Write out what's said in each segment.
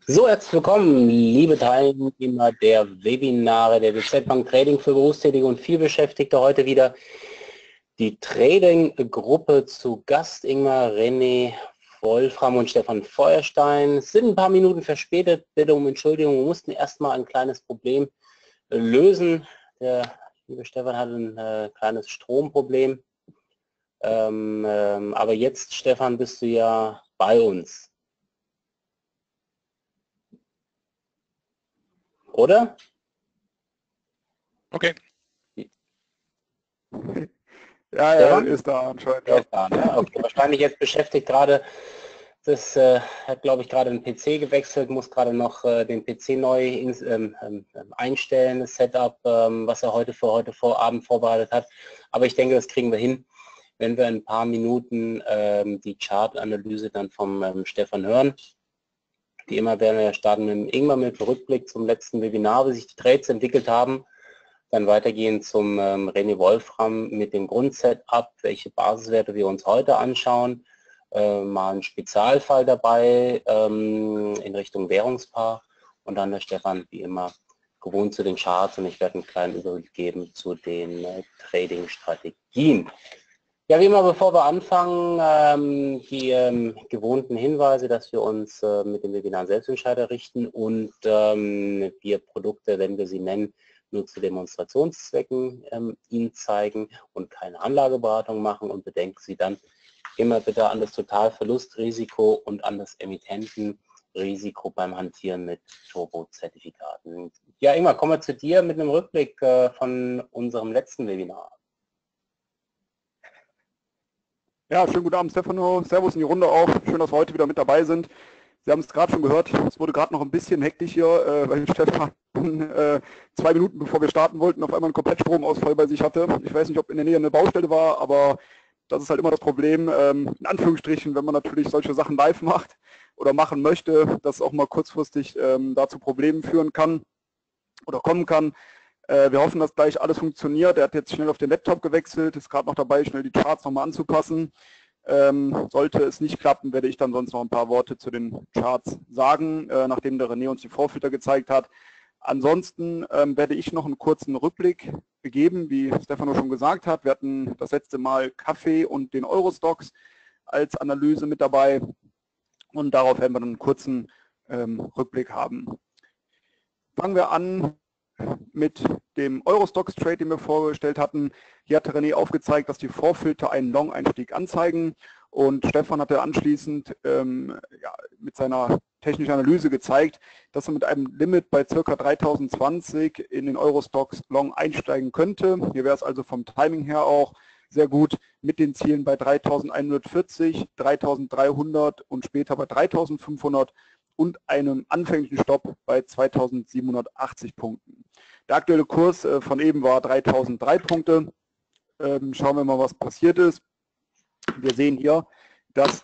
So, herzlich willkommen, liebe Teilnehmer der Webinare der DZ Bank Trading für Berufstätige und vielbeschäftigte. Heute wieder die Trading-Gruppe zu Gast, Ingmar, René, Wolfram und Stefan Feuerstein. Es sind ein paar Minuten verspätet, bitte um Entschuldigung, wir mussten erstmal ein kleines Problem lösen. Der liebe Stefan hatte ein kleines Stromproblem. Aber jetzt, Stefan, bist du ja bei uns. Oder? Okay. Ja, er ist da anscheinend. Er ist da, ne? Okay, wahrscheinlich jetzt beschäftigt gerade, das hat glaube ich gerade den PC gewechselt, muss gerade noch den PC neu einstellen, das Setup, was er heute Vorabend vorbereitet hat. Aber ich denke, das kriegen wir hin, wenn wir in ein paar Minuten die Chartanalyse dann vom Stefan hören. Wie immer werden wir starten mit dem Ingmar mit Rückblick zum letzten Webinar, wie sich die Trades entwickelt haben. Dann weitergehen zum René Wolfram mit dem Grundsetup, welche Basiswerte wir uns heute anschauen. Mal ein Spezialfall dabei in Richtung Währungspaar. Und dann der Stefan, wie immer, gewohnt zu den Charts. Und ich werde einen kleinen Überblick geben zu den Trading-Strategien. Ja, wie immer, bevor wir anfangen, die gewohnten Hinweise, dass wir uns mit dem Webinar Selbstentscheider richten und wir Produkte, wenn wir sie nennen, nur zu Demonstrationszwecken Ihnen zeigen und keine Anlageberatung machen, und bedenken Sie dann immer bitte an das Totalverlustrisiko und an das Emittentenrisiko beim Hantieren mit Turbo-Zertifikaten. Ja, Ingmar, kommen wir zu dir mit einem Rückblick von unserem letzten Webinar. Ja, schönen guten Abend, Stefano. Servus in die Runde auch. Schön, dass wir heute wieder mit dabei sind. Sie haben es gerade schon gehört, es wurde gerade noch ein bisschen hektisch hier, weil Stefan 2 Minuten bevor wir starten wollten, auf einmal einen Komplettstromausfall bei sich hatte. Ich weiß nicht, ob in der Nähe eine Baustelle war, aber das ist halt immer das Problem, in Anführungsstrichen, wenn man natürlich solche Sachen live macht oder machen möchte, dass es auch mal kurzfristig da zu Problemen führen kann oder kommen kann. Wir hoffen, dass gleich alles funktioniert. Er hat jetzt schnell auf den Laptop gewechselt, ist gerade noch dabei, schnell die Charts nochmal anzupassen. Sollte es nicht klappen, werde ich dann sonst noch ein paar Worte zu den Charts sagen, nachdem der René uns die Vorfilter gezeigt hat. Ansonsten werde ich noch einen kurzen Rückblick geben, wie Stefano schon gesagt hat. Wir hatten das letzte Mal Kaffee und den Eurostoxx als Analyse mit dabei und darauf werden wir dann einen kurzen Rückblick haben. Fangen wir an mit dem Eurostoxx-Trade, den wir vorgestellt hatten. Hier hat René aufgezeigt, dass die Vorfilter einen Long-Einstieg anzeigen, und Stefan hatte anschließend mit seiner technischen Analyse gezeigt, dass er mit einem Limit bei ca. 3020 in den Eurostoxx Long einsteigen könnte. Hier wäre es also vom Timing her auch sehr gut, mit den Zielen bei 3140, 3300 und später bei 3500 und einem anfänglichen Stopp bei 2780 Punkten. Der aktuelle Kurs von eben war 3003 Punkte. Schauen wir mal, was passiert ist. Wir sehen hier, dass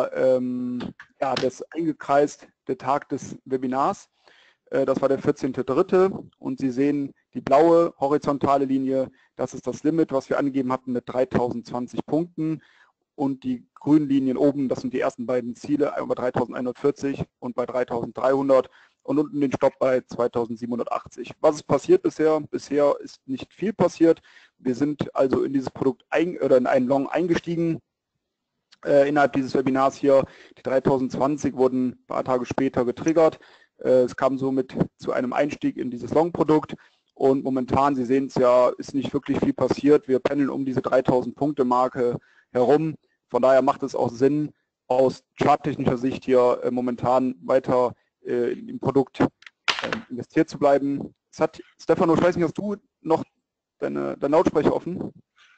das eingekreist der Tag des Webinars, das war der 14.3. und Sie sehen die blaue horizontale Linie, das ist das Limit, was wir angegeben hatten mit 3020 Punkten. Und die grünen Linien oben, das sind die ersten beiden Ziele, einmal bei 3140 und bei 3300 und unten den Stopp bei 2780. Was ist passiert bisher? Bisher ist nicht viel passiert. Wir sind also in dieses Produkt in einen Long eingestiegen. Innerhalb dieses Webinars hier, die 3020 wurden ein paar Tage später getriggert. Es kam somit zu einem Einstieg in dieses Long-Produkt. Und momentan, Sie sehen es ja, ist nicht wirklich viel passiert. Wir pendeln um diese 3000-Punkte-Marke herum. Von daher macht es auch Sinn, aus charttechnischer Sicht hier momentan weiter im Produkt investiert zu bleiben. Stefano, ich weiß nicht, hast du noch deinen Lautsprecher offen?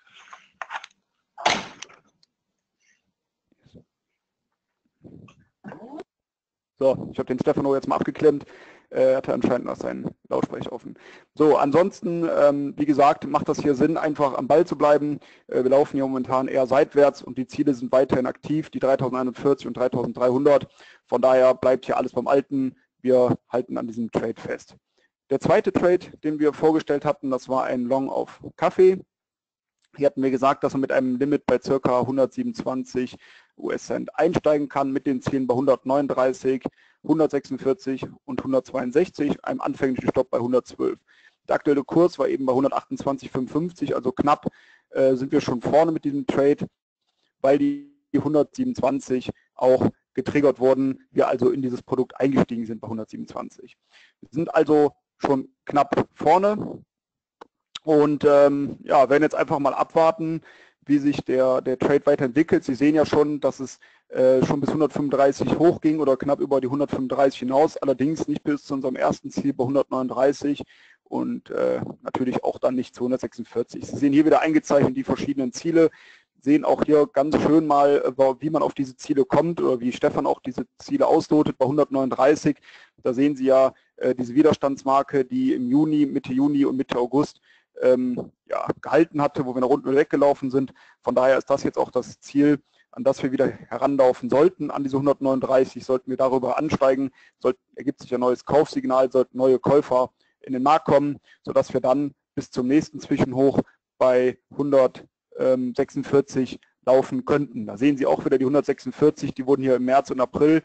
So, ich habe den Stefano jetzt mal abgeklemmt. Er hatte anscheinend noch seinen Lautsprecher offen. So, ansonsten, wie gesagt, macht das hier Sinn, einfach am Ball zu bleiben. Wir laufen hier momentan eher seitwärts und die Ziele sind weiterhin aktiv, die 3041 und 3300. Von daher bleibt hier alles beim Alten. Wir halten an diesem Trade fest. Der zweite Trade, den wir vorgestellt hatten, das war ein Long auf Kaffee. Hier hatten wir gesagt, dass wir mit einem Limit bei ca. 127 US-Cent einsteigen kann mit den Zielen bei 139, 146 und 162, einem anfänglichen Stopp bei 112. Der aktuelle Kurs war eben bei 128,55, also knapp sind wir schon vorne mit diesem Trade, weil die 127 auch getriggert wurden, wir also in dieses Produkt eingestiegen sind bei 127. Wir sind also schon knapp vorne und ja, werden jetzt einfach mal abwarten, wie sich der Trade weiterentwickelt. Sie sehen ja schon, dass es schon bis 135 hochging oder knapp über die 135 hinaus, allerdings nicht bis zu unserem ersten Ziel bei 139 und natürlich auch dann nicht zu 146. Sie sehen hier wieder eingezeichnet die verschiedenen Ziele, sehen auch hier ganz schön mal, wie man auf diese Ziele kommt oder wie Stefan auch diese Ziele auslotet bei 139. Da sehen Sie ja diese Widerstandsmarke, die im Juni, Mitte Juni und Mitte August ja, gehalten hatte, wo wir nach unten weggelaufen sind. Von daher ist das jetzt auch das Ziel, an das wir wieder heranlaufen sollten. An diese 139 sollten wir darüber ansteigen, ergibt sich ein neues Kaufsignal, sollten neue Käufer in den Markt kommen, sodass wir dann bis zum nächsten Zwischenhoch bei 146 laufen könnten. Da sehen Sie auch wieder die 146, die wurden hier im März und April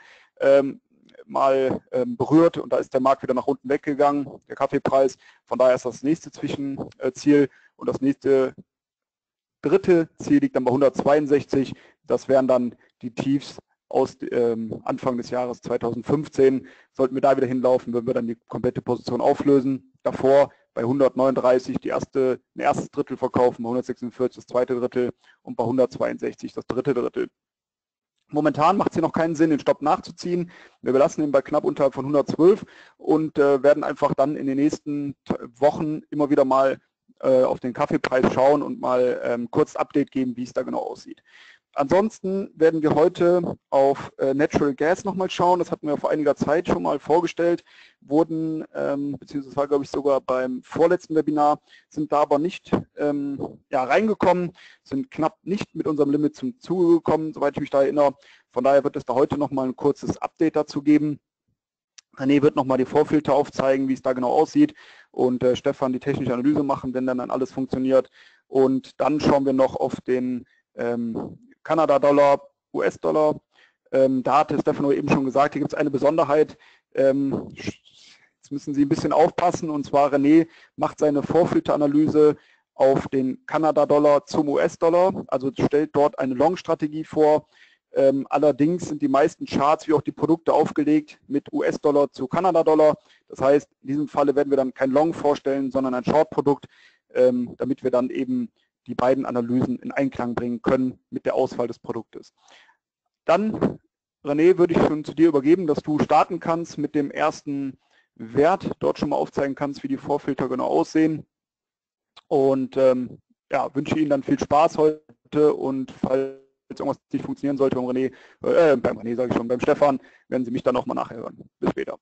mal berührt und da ist der Markt wieder nach unten weggegangen, der Kaffeepreis. Von daher ist das nächste Zwischenziel und das nächste dritte Ziel liegt dann bei 162. Das wären dann die Tiefs aus Anfang des Jahres 2015. Sollten wir da wieder hinlaufen, würden wir dann die komplette Position auflösen. Davor bei 139 ein erstes Drittel verkaufen, bei 146 das zweite Drittel und bei 162 das dritte Drittel. Momentan macht es hier noch keinen Sinn, den Stopp nachzuziehen. Wir belassen ihn bei knapp unterhalb von 112 und werden einfach dann in den nächsten Wochen immer wieder mal auf den Kaffeepreis schauen und mal kurz Update geben, wie es da genau aussieht. Ansonsten werden wir heute auf Natural Gas nochmal schauen. Das hatten wir vor einiger Zeit schon mal vorgestellt, wurden, beziehungsweise war glaube ich sogar beim vorletzten Webinar, sind da aber nicht ja, reingekommen, sind knapp nicht mit unserem Limit zum Zuge gekommen, soweit ich mich da erinnere. Von daher wird es da heute nochmal ein kurzes Update dazu geben. René wird nochmal die Vorfilter aufzeigen, wie es da genau aussieht und Stefan die technische Analyse machen, wenn dann alles funktioniert. Und dann schauen wir noch auf den Kanada-Dollar, US-Dollar. Da hatte Stefano eben schon gesagt, hier gibt es eine Besonderheit. Jetzt müssen Sie ein bisschen aufpassen und zwar René macht seine Vorfilteranalyse auf den Kanada-Dollar zum US-Dollar, also stellt dort eine Long-Strategie vor. Allerdings sind die meisten Charts wie auch die Produkte aufgelegt mit US-Dollar zu Kanada-Dollar. Das heißt, in diesem Falle werden wir dann kein Long vorstellen, sondern ein Short-Produkt, damit wir dann eben die beiden Analysen in Einklang bringen können mit der Auswahl des Produktes. Dann, René, würde ich schon zu dir übergeben, dass du starten kannst mit dem ersten Wert, dort schon mal aufzeigen kannst, wie die Vorfilter genau aussehen. Und ja, wünsche Ihnen dann viel Spaß heute und falls irgendwas nicht funktionieren sollte beim René sage ich schon, beim Stefan, werden Sie mich dann nochmal nachher hören. Bis später.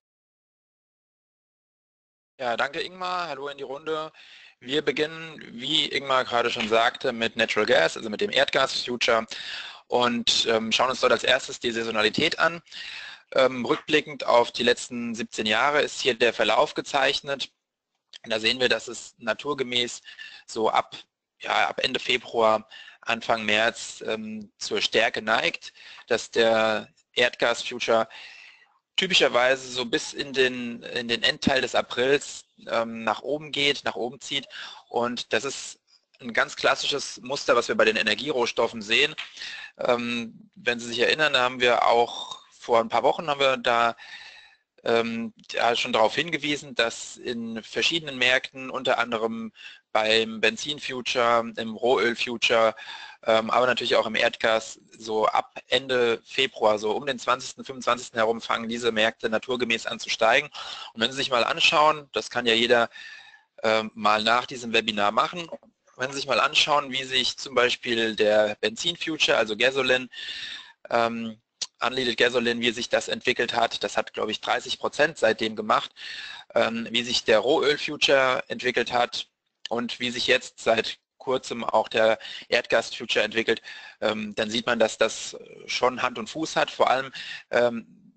Ja, danke Ingmar, hallo in die Runde. Wir beginnen, wie Ingmar gerade schon sagte, mit Natural Gas, also mit dem Erdgas-Future und schauen uns dort als erstes die Saisonalität an. Rückblickend auf die letzten 17 Jahre ist hier der Verlauf gezeichnet. Und da sehen wir, dass es naturgemäß so ab Ende Februar, Anfang März zur Stärke neigt, dass der Erdgas-Future typischerweise so bis in den Endteil des Aprils nach oben geht, nach oben zieht. Und das ist ein ganz klassisches Muster, was wir bei den Energierohstoffen sehen. Wenn Sie sich erinnern, da haben wir auch vor ein paar Wochen da schon darauf hingewiesen, dass in verschiedenen Märkten, unter anderem beim Benzin-Future, im Rohöl-Future, aber natürlich auch im Erdgas, so ab Ende Februar, so um den 20., 25. herum fangen diese Märkte naturgemäß an zu steigen. Und wenn Sie sich mal anschauen, das kann ja jeder mal nach diesem Webinar machen, wenn Sie sich mal anschauen, wie sich zum Beispiel der Benzin-Future, also Gasoline, Unleaded Gasoline, wie sich das entwickelt hat, das hat, glaube ich, 30% seitdem gemacht, wie sich der Rohöl-Future entwickelt hat und wie sich jetzt seit kurzem auch der Erdgas-Future entwickelt, dann sieht man, dass das schon Hand und Fuß hat. Vor allem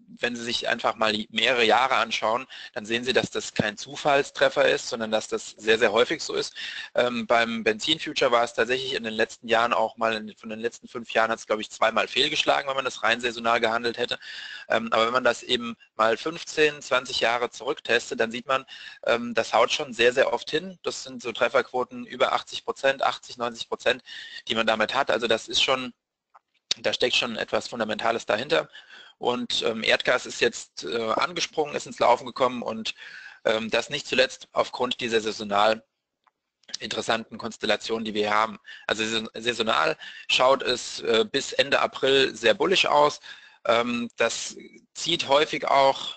wenn Sie sich einfach mal mehrere Jahre anschauen, dann sehen Sie, dass das kein Zufallstreffer ist, sondern dass das sehr, sehr häufig so ist. Beim Benzin-Future war es tatsächlich in den letzten Jahren auch mal, von den letzten 5 Jahren hat es, glaube ich, zweimal fehlgeschlagen, wenn man das rein saisonal gehandelt hätte. Aber wenn man das eben mal 15, 20 Jahre zurücktestet, dann sieht man, das haut schon sehr, sehr oft hin. Das sind so Trefferquoten über 80%, 80, 90%, die man damit hat. Also das ist schon, da steckt schon etwas Fundamentales dahinter. Und Erdgas ist jetzt angesprungen, ist ins Laufen gekommen und das nicht zuletzt aufgrund dieser saisonal interessanten Konstellationen, die wir hier haben. Also saisonal schaut es bis Ende April sehr bullisch aus. Das zieht häufig auch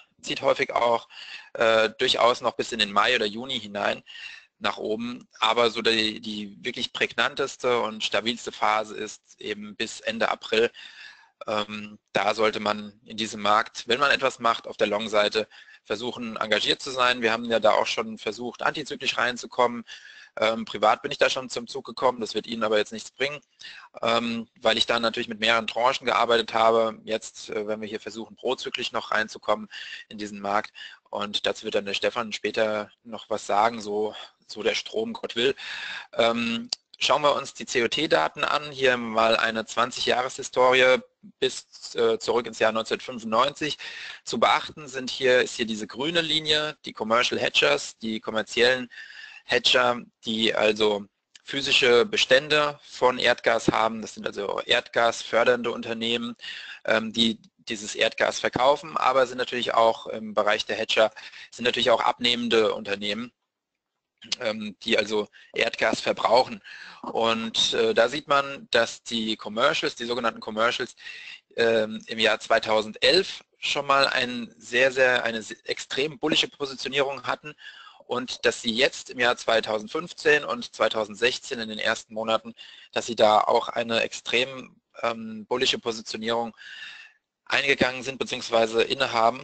durchaus noch bis in den Mai oder Juni hinein nach oben, aber so die wirklich prägnanteste und stabilste Phase ist eben bis Ende April. Da sollte man in diesem Markt, wenn man etwas macht, auf der Long-Seite versuchen, engagiert zu sein. Wir haben ja da auch schon versucht, antizyklisch reinzukommen. Privat bin ich da schon zum Zug gekommen, das wird Ihnen aber jetzt nichts bringen, weil ich dann natürlich mit mehreren Tranchen gearbeitet habe. Jetzt, wenn wir hier versuchen, prozyklisch noch reinzukommen in diesen Markt, und dazu wird dann der Stefan später noch was sagen, so der Strom, Gott will. Schauen wir uns die COT-Daten an, hier mal eine 20-Jahres-Historie bis zurück ins Jahr 1995. Zu beachten ist hier diese grüne Linie, die Commercial Hedgers, die kommerziellen Hedger, die also physische Bestände von Erdgas haben. Das sind also erdgasfördernde Unternehmen, die dieses Erdgas verkaufen, aber sind natürlich auch im Bereich der Hedger, sind natürlich auch abnehmende Unternehmen, die also Erdgas verbrauchen. Und da sieht man, dass die Commercials, die sogenannten Commercials, im Jahr 2011 schon mal eine extrem bullische Positionierung hatten und dass sie jetzt im Jahr 2015 und 2016 in den ersten Monaten, dass sie da auch eine extrem bullische Positionierung eingegangen sind bzw. innehaben.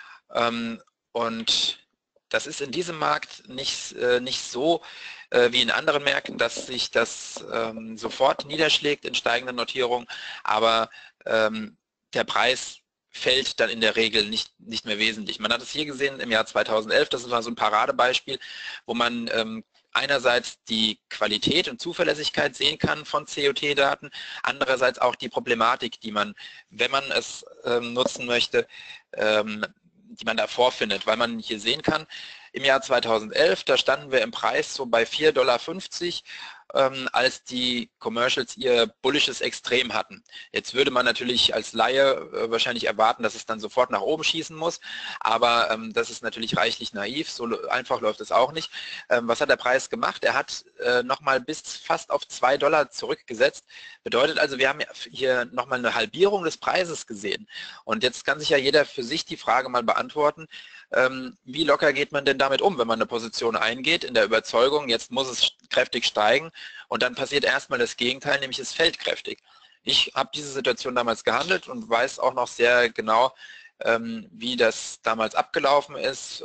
Und das ist in diesem Markt nicht so wie in anderen Märkten, dass sich das sofort niederschlägt in steigenden Notierungen, aber der Preis fällt dann in der Regel nicht mehr wesentlich. Man hat es hier gesehen im Jahr 2011, das war so ein Paradebeispiel, wo man einerseits die Qualität und Zuverlässigkeit sehen kann von COT-Daten, andererseits auch die Problematik, die man, wenn man es nutzen möchte, die man da vorfindet, weil man hier sehen kann, im Jahr 2011, da standen wir im Preis so bei 4,50 $, als die Commercials ihr bullisches Extrem hatten. Jetzt würde man natürlich als Laie wahrscheinlich erwarten, dass es dann sofort nach oben schießen muss, aber das ist natürlich reichlich naiv, so einfach läuft es auch nicht. Was hat der Preis gemacht? Er hat nochmal bis fast auf 2 $ zurückgesetzt, bedeutet also, wir haben hier nochmal eine Halbierung des Preises gesehen. Und jetzt kann sich ja jeder für sich die Frage mal beantworten, wie locker geht man denn damit um, wenn man eine Position eingeht, in der Überzeugung, jetzt muss es kräftig steigen, und dann passiert erstmal das Gegenteil, nämlich es fällt kräftig. Ich habe diese Situation damals gehandelt und weiß auch noch sehr genau, wie das damals abgelaufen ist.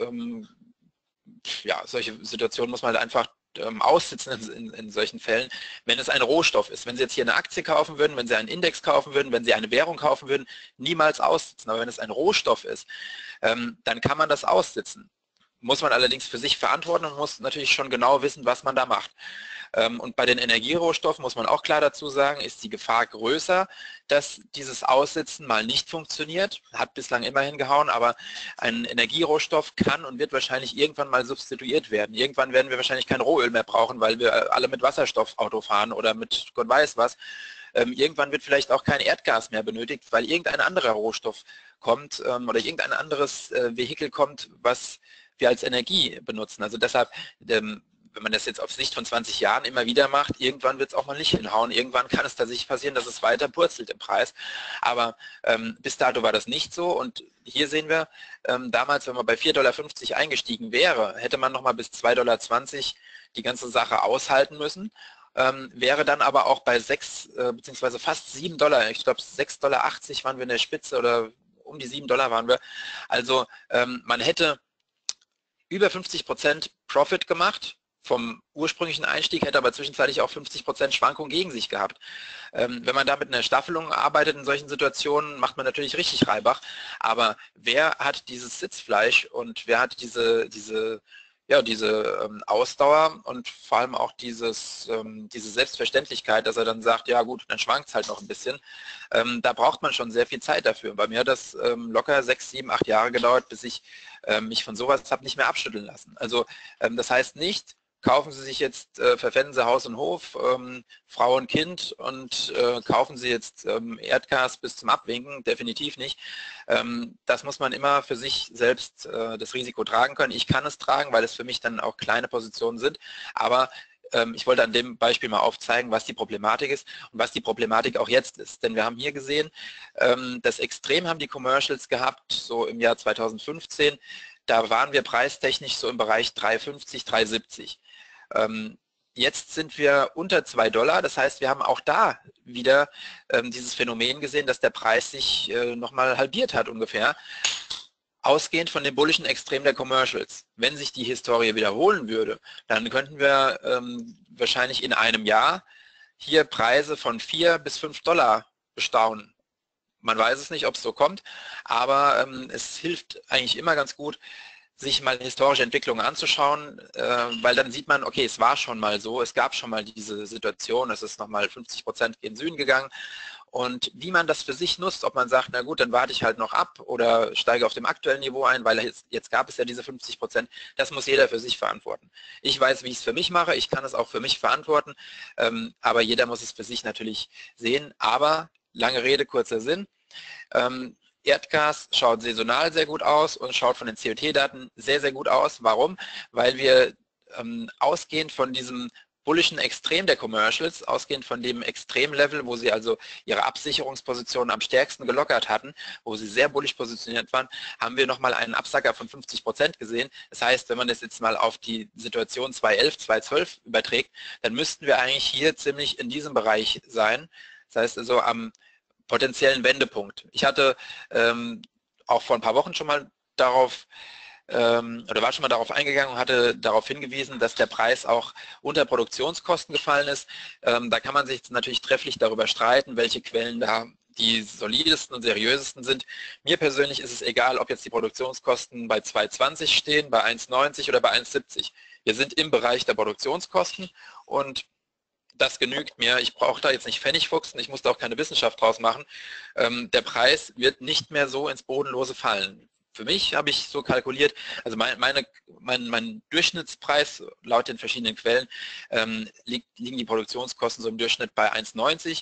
Ja, solche Situationen muss man halt einfach aussitzen in solchen Fällen, wenn es ein Rohstoff ist. Wenn Sie jetzt hier eine Aktie kaufen würden, wenn Sie einen Index kaufen würden, wenn Sie eine Währung kaufen würden, niemals aussitzen. Aber wenn es ein Rohstoff ist, dann kann man das aussitzen. Muss man allerdings für sich verantworten und muss natürlich schon genau wissen, was man da macht. Und bei den Energierohstoffen muss man auch klar dazu sagen, ist die Gefahr größer, dass dieses Aussitzen mal nicht funktioniert. Hat bislang immer hingehauen, aber ein Energierohstoff kann und wird wahrscheinlich irgendwann mal substituiert werden. Irgendwann werden wir wahrscheinlich kein Rohöl mehr brauchen, weil wir alle mit Wasserstoffauto fahren oder mit Gott weiß was. Irgendwann wird vielleicht auch kein Erdgas mehr benötigt, weil irgendein anderer Rohstoff kommt oder irgendein anderes Vehikel kommt, was wir als Energie benutzen. Also deshalb, wenn man das jetzt auf Sicht von 20 Jahren immer wieder macht, irgendwann wird es auch mal nicht hinhauen. Irgendwann kann es tatsächlich passieren, dass es weiter purzelt im Preis. Aber bis dato war das nicht so. Und hier sehen wir, damals, wenn man bei 4,50 $ eingestiegen wäre, hätte man nochmal bis 2,20 $ die ganze Sache aushalten müssen. Wäre dann aber auch bei 6 bzw. fast 7 $, ich glaube 6,80 $ waren wir in der Spitze oder um die 7 $ waren wir. Also man hätte über 50% Profit gemacht vom ursprünglichen Einstieg, hätte aber zwischenzeitlich auch 50% Schwankung gegen sich gehabt. Wenn man da mit einer Staffelung arbeitet in solchen Situationen, macht man natürlich richtig Reibach. Aber wer hat dieses Sitzfleisch und wer hat diese Ausdauer und vor allem auch diese Selbstverständlichkeit, dass er dann sagt, ja gut, dann schwankt es halt noch ein bisschen. Da braucht man schon sehr viel Zeit dafür. Bei mir hat das locker 6, 7, 8 Jahre gedauert, bis ich mich von sowas habe nicht mehr abschütteln lassen. Also das heißt nicht, kaufen Sie sich jetzt, verpfänden Sie Haus und Hof, Frau und Kind und kaufen Sie jetzt Erdgas bis zum Abwinken, definitiv nicht. Das muss man immer für sich selbst das Risiko tragen können. Ich kann es tragen, weil es für mich dann auch kleine Positionen sind, aber ich wollte an dem Beispiel mal aufzeigen, was die Problematik ist und was die Problematik auch jetzt ist. Denn wir haben hier gesehen, das Extrem haben die Commercials gehabt, so im Jahr 2015, da waren wir preistechnisch so im Bereich 3,50, 3,70. Jetzt sind wir unter $2, das heißt, wir haben auch da wieder dieses Phänomen gesehen, dass der Preis sich nochmal halbiert hat ungefähr, ausgehend von dem bullischen Extrem der Commercials. Wenn sich die Historie wiederholen würde, dann könnten wir wahrscheinlich in einem Jahr hier Preise von $4 bis $5 bestaunen. Man weiß es nicht, ob es so kommt, aber es hilft eigentlich immer ganz gut, sich mal historische Entwicklungen anzuschauen, weil dann sieht man, okay, es war schon mal so, es gab schon mal diese Situation, es ist nochmal 50% in den Süden gegangen und wie man das für sich nutzt, ob man sagt, na gut, dann warte ich halt noch ab oder steige auf dem aktuellen Niveau ein, weil jetzt gab es ja diese 50%, das muss jeder für sich verantworten. Ich weiß, wie ich es für mich mache, ich kann es auch für mich verantworten, aber jeder muss es für sich natürlich sehen, aber lange Rede, kurzer Sinn, Erdgas schaut saisonal sehr gut aus und schaut von den COT-Daten sehr, sehr gut aus. Warum? Weil wir ausgehend von diesem bullischen Extrem der Commercials, ausgehend von dem Extremlevel, wo sie also ihre Absicherungspositionen am stärksten gelockert hatten, wo sie sehr bullisch positioniert waren, haben wir nochmal einen Absacker von 50% gesehen. Das heißt, wenn man das jetzt mal auf die Situation 2011, 2012 überträgt, dann müssten wir eigentlich hier ziemlich in diesem Bereich sein. Das heißt also am potenziellen Wendepunkt. Ich hatte auch vor ein paar Wochen schon mal darauf oder war schon mal darauf eingegangen und hatte darauf hingewiesen, dass der Preis auch unter Produktionskosten gefallen ist. Da kann man sich natürlich trefflich darüber streiten, welche Quellen da die solidesten und seriösesten sind. Mir persönlich ist es egal, ob jetzt die Produktionskosten bei 2,20 stehen, bei 1,90 oder bei 1,70. Wir sind im Bereich der Produktionskosten und das genügt mir. Ich brauche da jetzt nicht Pfennigfuchsen, ich muss da auch keine Wissenschaft draus machen. Der Preis wird nicht mehr so ins Bodenlose fallen. Für mich habe ich so kalkuliert, also mein Durchschnittspreis laut den verschiedenen Quellen liegen die Produktionskosten so im Durchschnitt bei 1,90.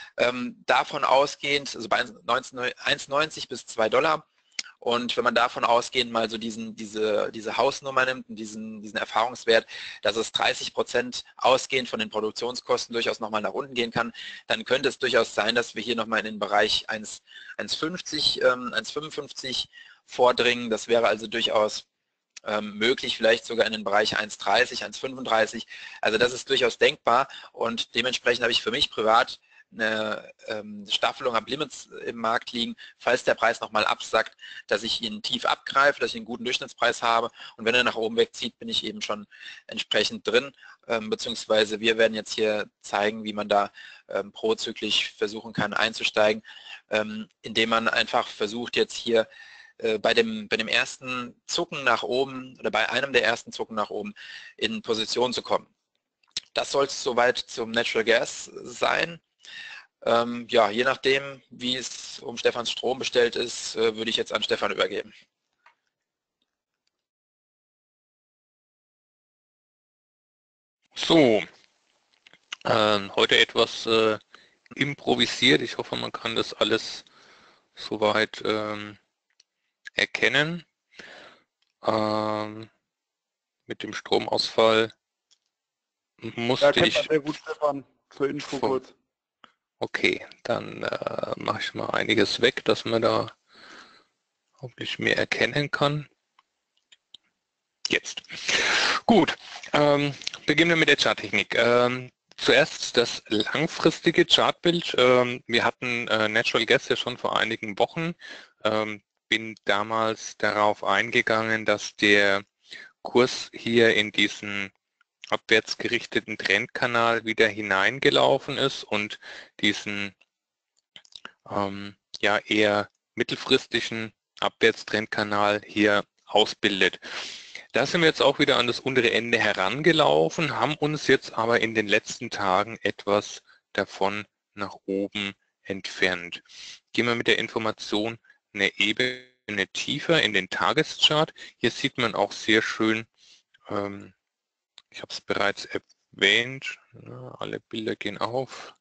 Davon ausgehend, also bei 1,90 bis $2. Und wenn man davon ausgehend mal so diese Hausnummer nimmt und diesen Erfahrungswert, dass es 30% ausgehend von den Produktionskosten durchaus nochmal nach unten gehen kann, dann könnte es durchaus sein, dass wir hier nochmal in den Bereich 1,50, 1,55 vordringen. Das wäre also durchaus möglich, vielleicht sogar in den Bereich 1,30, 1,35. Also das ist durchaus denkbar und dementsprechend habe ich für mich privat eine Staffelung am Limits im Markt liegen, falls der Preis nochmal absackt, dass ich ihn tief abgreife, dass ich einen guten Durchschnittspreis habe und wenn er nach oben wegzieht, bin ich eben schon entsprechend drin, beziehungsweise wir werden jetzt hier zeigen, wie man da prozyklisch versuchen kann einzusteigen, indem man einfach versucht jetzt hier bei dem ersten Zucken nach oben oder bei einem der ersten Zucken nach oben in Position zu kommen. Das soll es soweit zum Natural Gas sein. Ja, je nachdem, wie es um Stefans Strom bestellt ist, würde ich jetzt an Stefan übergeben. So, heute etwas improvisiert. Ich hoffe, man kann das alles soweit erkennen. Mit dem Stromausfall musste ich... Sehr gut, Stefan, zur Info kurz. Okay, dann mache ich mal einiges weg, dass man da hoffentlich mehr erkennen kann. Jetzt. Gut, beginnen wir mit der Charttechnik. Zuerst das langfristige Chartbild. Wir hatten Natural Gas ja schon vor einigen Wochen. Bin damals darauf eingegangen, dass der Kurs hier in diesen abwärts gerichteten Trendkanal wieder hineingelaufen ist und diesen ja eher mittelfristigen Abwärtstrendkanal hier ausbildet. Da sind wir jetzt auch wieder an das untere Ende herangelaufen, haben uns jetzt aber in den letzten Tagen etwas davon nach oben entfernt. Gehen wir mit der Information eine Ebene tiefer in den Tageschart. Hier sieht man auch sehr schön, ich habe es bereits erwähnt, alle Bilder gehen auf.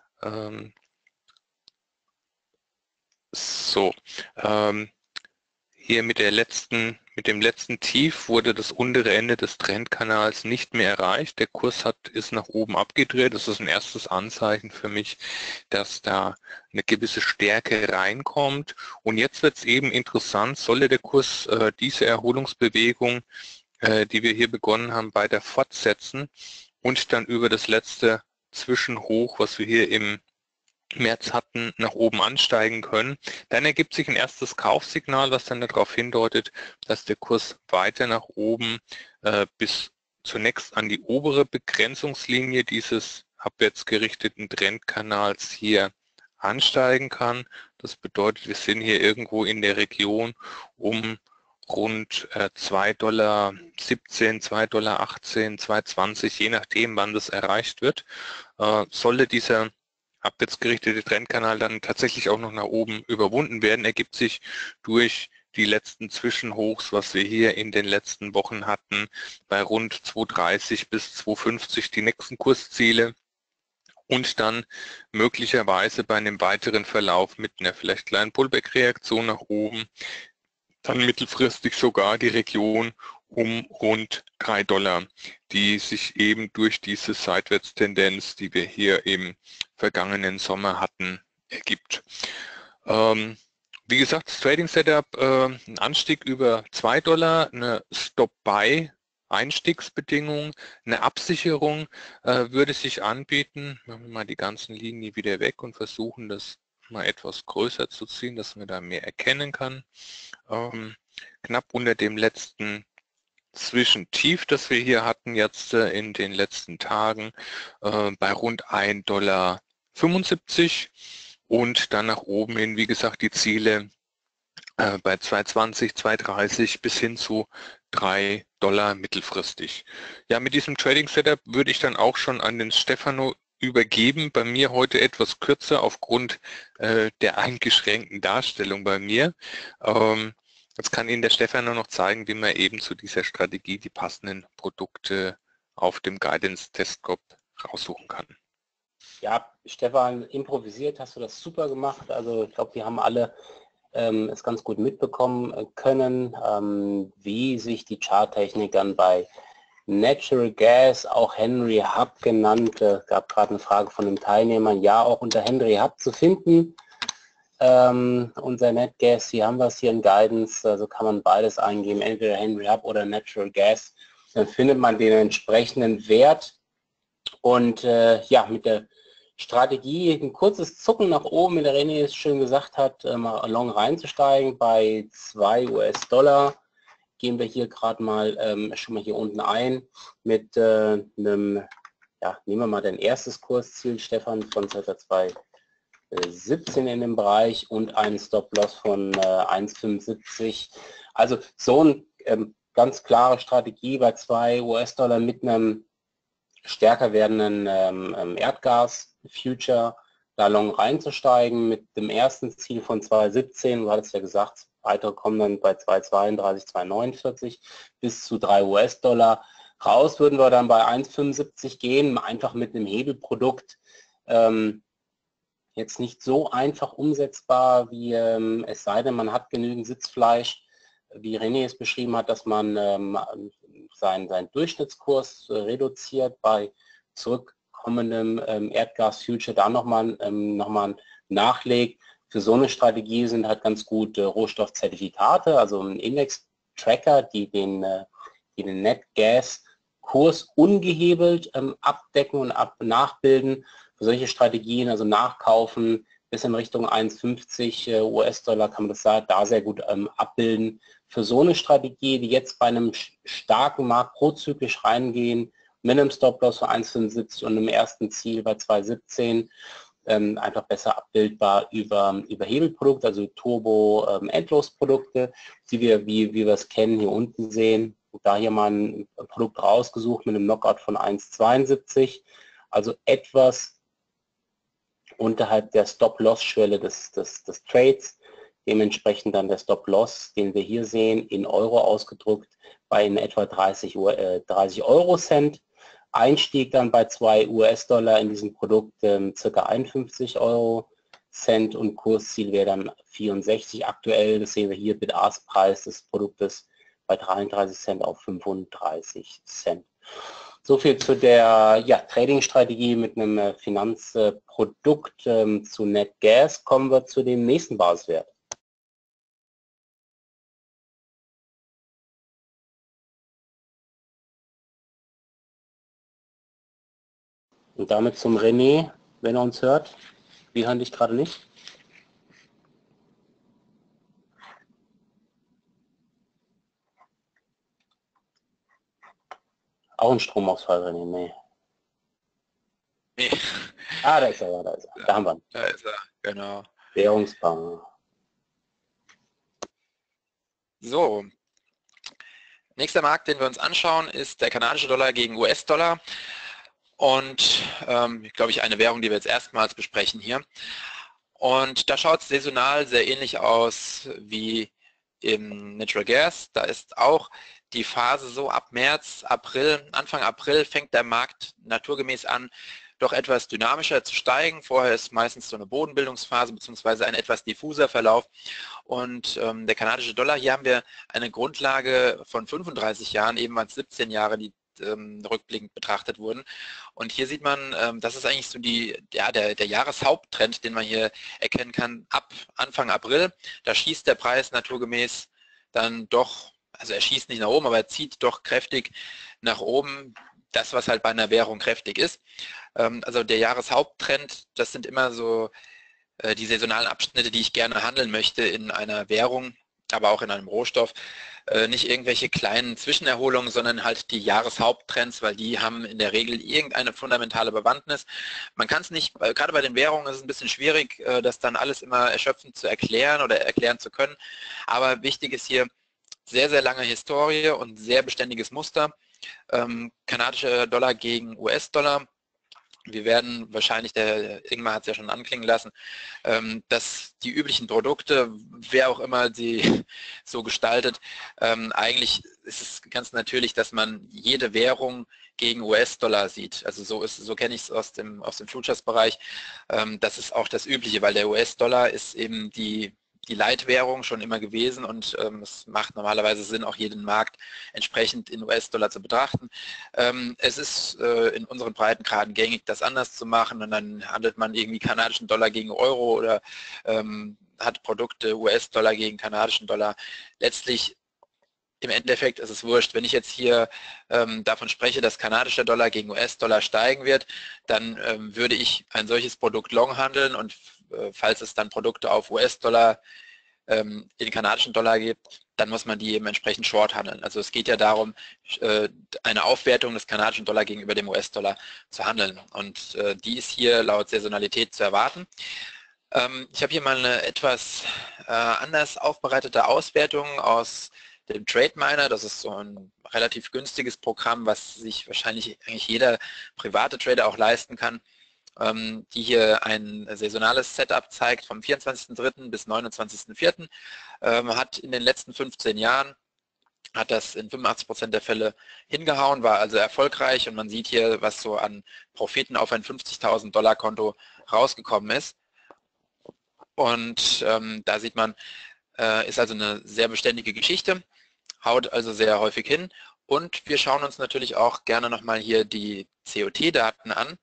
Hier mit dem letzten Tief wurde das untere Ende des Trendkanals nicht mehr erreicht. Der Kurs ist nach oben abgedreht. Das ist ein erstes Anzeichen für mich, dass da eine gewisse Stärke reinkommt. Und jetzt wird es eben interessant, solle der Kurs diese Erholungsbewegung, die wir hier begonnen haben, weiter fortsetzen und dann über das letzte Zwischenhoch, was wir hier im März hatten, nach oben ansteigen können. Dann ergibt sich ein erstes Kaufsignal, was dann darauf hindeutet, dass der Kurs weiter nach oben bis zunächst an die obere Begrenzungslinie dieses abwärts gerichteten Trendkanals hier ansteigen kann. Das bedeutet, wir sind hier irgendwo in der Region um rund $2,17, $2,18, $2,20, je nachdem, wann das erreicht wird. Sollte dieser abwärts gerichtete Trendkanal dann tatsächlich auch noch nach oben überwunden werden, ergibt sich durch die letzten Zwischenhochs, was wir hier in den letzten Wochen hatten, bei rund 2,30 bis 2,50 die nächsten Kursziele und dann möglicherweise bei einem weiteren Verlauf mit einer vielleicht kleinen Pullback-Reaktion nach oben, dann mittelfristig sogar die Region um rund $3, die sich eben durch diese Seitwärtstendenz, die wir hier im vergangenen Sommer hatten, ergibt. Wie gesagt, das Trading Setup, ein Anstieg über $2, eine Stop-Buy Einstiegsbedingung, eine Absicherung würde sich anbieten. Machen wir mal die ganzen Linien wieder weg und versuchen das mal etwas größer zu ziehen, dass man da mehr erkennen kann. Knapp unter dem letzten Zwischentief, das wir hier hatten jetzt in den letzten Tagen, bei rund $1,75 und dann nach oben hin, wie gesagt, die Ziele bei 2,20, 2,30 bis hin zu $3 mittelfristig. Ja, mit diesem Trading Setup würde ich dann auch schon an den Stefano übergeben. Bei mir heute etwas kürzer aufgrund der eingeschränkten Darstellung bei mir. Jetzt kann Ihnen der Stefano noch zeigen, wie man eben zu dieser Strategie die passenden Produkte auf dem Guidance Desktop raussuchen kann. Ja, Stefan, improvisiert hast du das super gemacht. Also ich glaube, wir haben alle es ganz gut mitbekommen können, wie sich die Charttechnik dann bei Natural Gas, auch Henry Hub genannt, gab gerade eine Frage von einem Teilnehmer, ja, auch unter Henry Hub zu finden. Unser NetGas, hier haben wir es hier in Guidance, also kann man beides eingeben, entweder Henry Hub oder Natural Gas, dann findet man den entsprechenden Wert und ja, mit der Strategie, ein kurzes Zucken nach oben, wie der René es schön gesagt hat, mal long reinzusteigen bei $2, gehen wir hier gerade mal schon mal hier unten ein mit einem, ja, nehmen wir mal dein erstes Kursziel, Stefan, von ca. 2,17 in dem Bereich und einen Stop-Loss von 1,75. Also so eine ganz klare Strategie bei $2 mit einem stärker werdenden Erdgas-Future da long reinzusteigen mit dem ersten Ziel von 2,17, du hattest ja gesagt, weitere kommen dann bei 2,32, 2,49 bis zu $3. Raus würden wir dann bei 1,75 gehen, einfach mit einem Hebelprodukt. Jetzt nicht so einfach umsetzbar, wie es sei denn, man hat genügend Sitzfleisch, wie René es beschrieben hat, dass man seinen Durchschnittskurs reduziert bei zurückkommendem Erdgas-Future, da nochmal nachlegt. Für so eine Strategie sind halt ganz gut Rohstoffzertifikate, also ein Index-Tracker, die den Net-Gas-Kurs ungehebelt abdecken und nachbilden. Für solche Strategien, also nachkaufen, bis in Richtung 1,50 US-Dollar kann man das da sehr gut abbilden. Für so eine Strategie, die jetzt bei einem starken Markt prozyklisch reingehen mit einem Stop-Loss von 1,75 und einem ersten Ziel bei 2,17. Einfach besser abbildbar über Hebelprodukte, also Turbo Endlosprodukte, die wir, wie wir es kennen, hier unten sehen. Und da hier mal ein Produkt rausgesucht mit einem Knockout von 1,72, also etwas unterhalb der Stop-Loss-Schwelle des Trades, dementsprechend dann der Stop-Loss, den wir hier sehen, in Euro ausgedrückt, bei in etwa 30 Euro-Cent. Einstieg dann bei 2 US-Dollar in diesem Produkt ca. 51 Euro-Cent und Kursziel wäre dann 64. Aktuell, das sehen wir hier, Bid-Ask-Preis des Produktes bei 33 Cent auf 35 Cent. So viel zu der Trading-Strategie mit einem Finanzprodukt zu NetGas. Kommen wir zu dem nächsten Basiswert. Und damit zum René, wenn er uns hört. Wir hören dich gerade nicht. Auch ein Stromausfall, René? Nee. Nee. Ah, da ist er, da ist er. Da haben wir ihn. Da ist er, genau. Währungspaar. So. Nächster Markt, den wir uns anschauen, ist der kanadische Dollar gegen US-Dollar. Und glaube ich, eine Währung, die wir jetzt erstmals besprechen hier. Und da schaut es saisonal sehr ähnlich aus wie im Natural Gas. Da ist auch die Phase so ab März, April, Anfang April fängt der Markt naturgemäß an, doch etwas dynamischer zu steigen. Vorher ist meistens so eine Bodenbildungsphase bzw. ein etwas diffuser Verlauf. Und der kanadische Dollar, hier haben wir eine Grundlage von 35 Jahren, ebenfalls 17 Jahre, die rückblickend betrachtet wurden. Und hier sieht man, das ist eigentlich so der Jahreshaupttrend, den man hier erkennen kann, ab Anfang April. Da schießt der Preis naturgemäß dann doch, also er schießt nicht nach oben, aber er zieht doch kräftig nach oben, das was halt bei einer Währung kräftig ist. Also der Jahreshaupttrend, das sind immer so die saisonalen Abschnitte, die ich gerne handeln möchte in einer Währung, aber auch in einem Rohstoff. Nicht irgendwelche kleinen Zwischenerholungen, sondern halt die Jahreshaupttrends, weil die haben in der Regel irgendeine fundamentale Bewandtnis. Man kann es nicht, gerade bei den Währungen ist es ein bisschen schwierig, das dann alles immer erschöpfend zu erklären oder erklären zu können. Aber wichtig ist hier sehr, sehr lange Historie und sehr beständiges Muster. Kanadischer Dollar gegen US-Dollar. Wir werden wahrscheinlich, der Ingmar hat es ja schon anklingen lassen, dass die üblichen Produkte, wer auch immer sie so gestaltet, eigentlich ist es ganz natürlich, dass man jede Währung gegen US-Dollar sieht. Also so kenne ich es aus dem Futures-Bereich. Das ist auch das Übliche, weil der US-Dollar ist eben die Leitwährung schon immer gewesen und es macht normalerweise Sinn, auch jeden Markt entsprechend in US-Dollar zu betrachten. Es ist in unseren Breitengraden gängig, das anders zu machen und dann handelt man irgendwie kanadischen Dollar gegen Euro oder hat Produkte US-Dollar gegen kanadischen Dollar. Letztlich im Endeffekt ist es wurscht. Wenn ich jetzt hier davon spreche, dass kanadischer Dollar gegen US-Dollar steigen wird, dann würde ich ein solches Produkt long handeln und falls es dann Produkte auf US-Dollar in kanadischen Dollar gibt, dann muss man die eben entsprechend short handeln. Also es geht ja darum, eine Aufwertung des kanadischen Dollar gegenüber dem US-Dollar zu handeln. Und die ist hier laut Saisonalität zu erwarten. Ich habe hier mal eine etwas anders aufbereitete Auswertung aus dem Trade Miner. Das ist so ein relativ günstiges Programm, was sich wahrscheinlich eigentlich jeder private Trader auch leisten kann, die hier ein saisonales Setup zeigt vom 24.03. bis 29.04. Hat in den letzten 15 Jahren, hat das in 85% der Fälle hingehauen, war also erfolgreich und man sieht hier, was so an Profiten auf ein 50.000 Dollar Konto rausgekommen ist. Und da sieht man, ist also eine sehr beständige Geschichte, haut also sehr häufig hin. Und wir schauen uns natürlich auch gerne nochmal hier die COT-Daten an.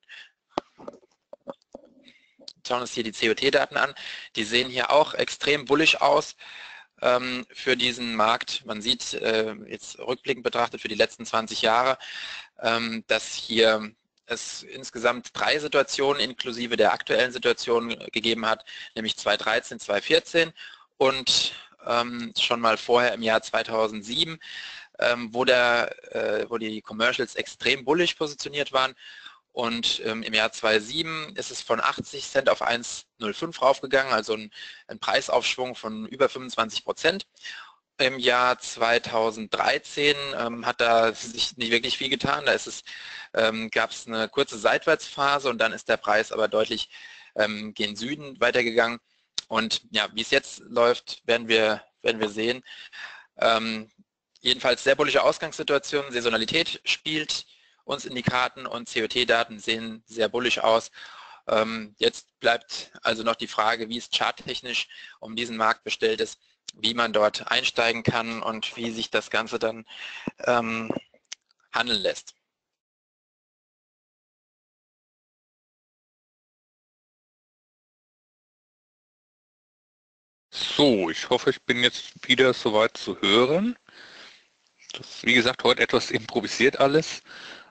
Schauen uns hier die COT-Daten an. Die sehen hier auch extrem bullish aus für diesen Markt. Man sieht jetzt rückblickend betrachtet für die letzten 20 Jahre, dass hier es insgesamt 3 Situationen inklusive der aktuellen Situation gegeben hat, nämlich 2013, 2014 und schon mal vorher im Jahr 2007. wo die Commercials extrem bullish positioniert waren. Und im Jahr 2007 ist es von 80 Cent auf 1,05 raufgegangen, also ein Preisaufschwung von über 25%. Im Jahr 2013 hat da sich nicht wirklich viel getan. Da gab es eine kurze Seitwärtsphase und dann ist der Preis aber deutlich gen Süden weitergegangen. Und ja, wie es jetzt läuft, werden wir sehen. Jedenfalls sehr bullische Ausgangssituation. Saisonalität spielt uns in die Karten und COT-Daten sehen sehr bullisch aus. Jetzt bleibt also noch die Frage, wie es charttechnisch um diesen Markt bestellt ist, wie man dort einsteigen kann und wie sich das Ganze dann handeln lässt. So, ich hoffe, ich bin jetzt wieder soweit zu hören. Das ist, wie gesagt, heute etwas improvisiert alles.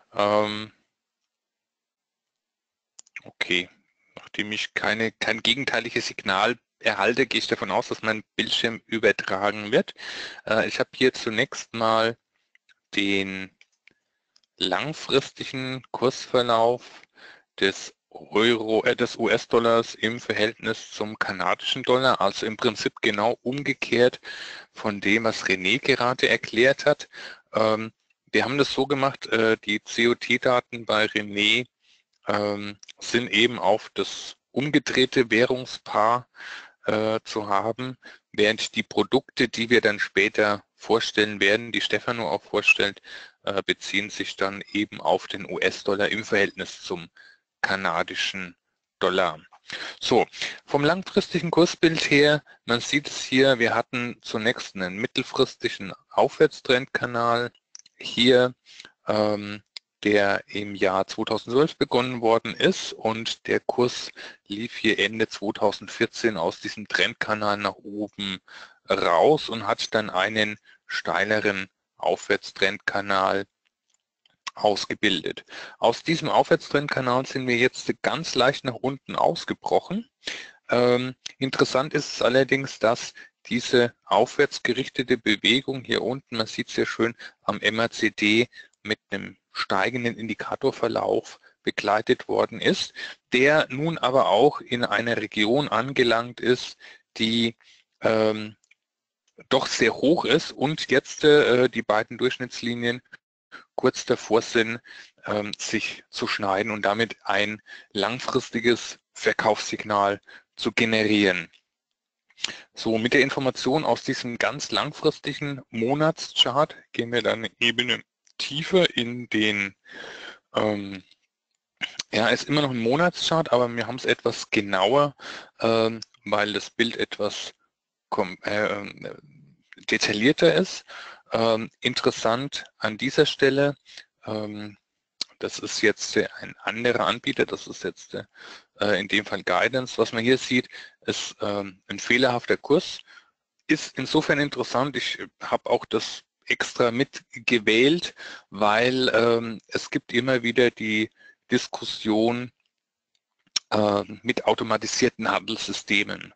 Okay, nachdem ich kein gegenteiliges Signal erhalte, gehe ich davon aus, dass mein Bildschirm übertragen wird. Ich habe hier zunächst mal den langfristigen Kursverlauf des US-Dollars im Verhältnis zum kanadischen Dollar, also im Prinzip genau umgekehrt von dem, was René gerade erklärt hat. Wir haben das so gemacht, die COT-Daten bei René sind eben auf das umgedrehte Währungspaar zu haben, während die Produkte, die wir dann später vorstellen werden, die Stefano auch vorstellt, beziehen sich dann eben auf den US-Dollar im Verhältnis zum kanadischen Dollar. So, vom langfristigen Kursbild her, man sieht es hier, wir hatten zunächst einen mittelfristigen Aufwärtstrendkanal hier, der im Jahr 2012 begonnen worden ist und der Kurs lief hier Ende 2014 aus diesem Trendkanal nach oben raus und hat dann einen steileren Aufwärtstrendkanal ausgebildet. Aus diesem Aufwärtstrendkanal sind wir jetzt ganz leicht nach unten ausgebrochen. Interessant ist es allerdings, dass diese aufwärts gerichtete Bewegung hier unten, man sieht es sehr schön am MACD, mit einem steigenden Indikatorverlauf begleitet worden ist, der nun aber auch in einer Region angelangt ist, die doch sehr hoch ist und jetzt die beiden Durchschnittslinien kurz davor sind, sich zu schneiden und damit ein langfristiges Verkaufssignal zu generieren. So, mit der Information aus diesem ganz langfristigen Monatschart gehen wir dann eine Ebene tiefer in den, ja, ist immer noch ein Monatschart, aber wir haben es etwas genauer, weil das Bild etwas detaillierter ist. Interessant an dieser Stelle, das ist jetzt ein anderer Anbieter, das ist jetzt in dem Fall Guidance. Was man hier sieht, ist ein fehlerhafter Kurs. Ist insofern interessant, ich habe auch das extra mitgewählt, weil es gibt immer wieder die Diskussion mit automatisierten Handelssystemen.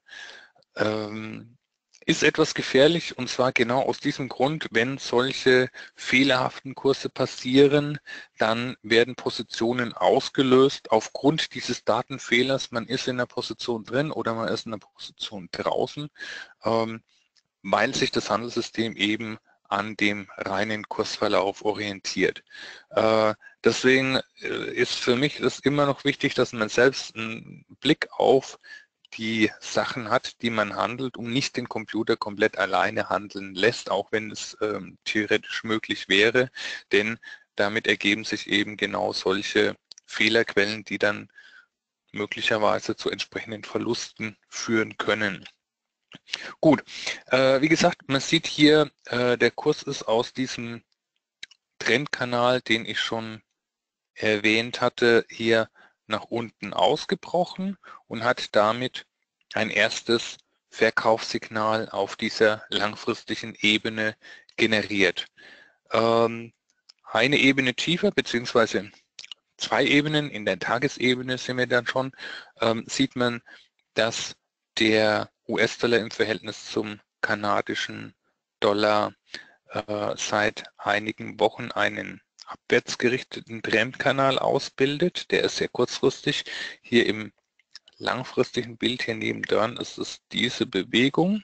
Ist etwas gefährlich und zwar genau aus diesem Grund, wenn solche fehlerhaften Kurse passieren, dann werden Positionen ausgelöst aufgrund dieses Datenfehlers. Man ist in der Position drin oder man ist in der Position draußen, weil sich das Handelssystem eben an dem reinen Kursverlauf orientiert. Deswegen ist für mich das immer noch wichtig, dass man selbst einen Blick auf die Sachen hat, die man handelt und nicht den Computer komplett alleine handeln lässt, auch wenn es theoretisch möglich wäre, denn damit ergeben sich eben genau solche Fehlerquellen, die dann möglicherweise zu entsprechenden Verlusten führen können. Gut, wie gesagt, man sieht hier, der Kurs ist aus diesem Trendkanal, den ich schon erwähnt hatte, hier nach unten ausgebrochen und hat damit ein erstes Verkaufssignal auf dieser langfristigen Ebene generiert. Eine Ebene tiefer, beziehungsweise zwei Ebenen, in der Tagesebene sind wir dann schon, sieht man, dass der US-Dollar im Verhältnis zum kanadischen Dollar seit einigen Wochen einen abwärtsgerichteten Trendkanal ausbildet. Der ist sehr kurzfristig. Hier im langfristigen Bild hier nebendran ist es diese Bewegung.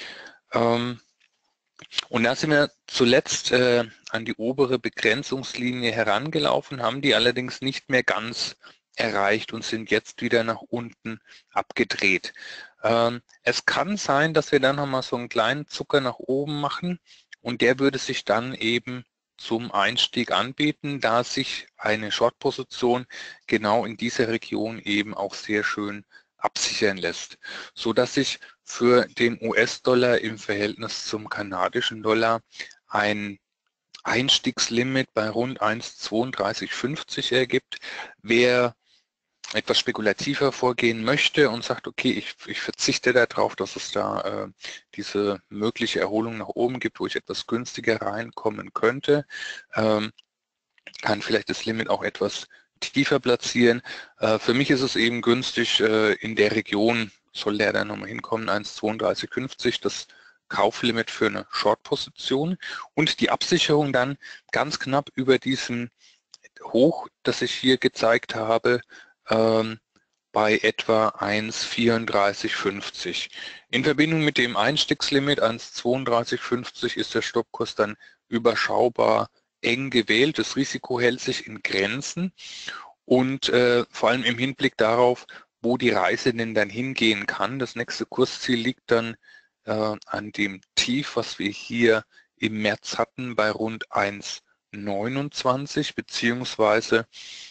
Und da sind wir zuletzt an die obere Begrenzungslinie herangelaufen, haben die allerdings nicht mehr ganz erreicht und sind jetzt wieder nach unten abgedreht. Es kann sein, dass wir dann nochmal so einen kleinen Zucker nach oben machen und der würde sich dann eben zum Einstieg anbieten, da sich eine Short-Position genau in dieser Region eben auch sehr schön absichern lässt, so dass sich für den US-Dollar im Verhältnis zum kanadischen Dollar ein Einstiegslimit bei rund 1,3250 ergibt. Wer etwas spekulativer vorgehen möchte und sagt, okay, ich verzichte darauf, dass es da diese mögliche Erholung nach oben gibt, wo ich etwas günstiger reinkommen könnte, kann vielleicht das Limit auch etwas tiefer platzieren. Für mich ist es eben günstig, in der Region soll der dann nochmal hinkommen, 1,3250, das Kauflimit für eine Short-Position und die Absicherung dann ganz knapp über diesem Hoch, das ich hier gezeigt habe, bei etwa 1,3450. In Verbindung mit dem Einstiegslimit 1,3250 ist der Stoppkurs dann überschaubar eng gewählt. Das Risiko hält sich in Grenzen und vor allem im Hinblick darauf, wo die Reise denn dann hingehen kann. Das nächste Kursziel liegt dann an dem Tief, was wir hier im März hatten, bei rund 1,29 beziehungsweise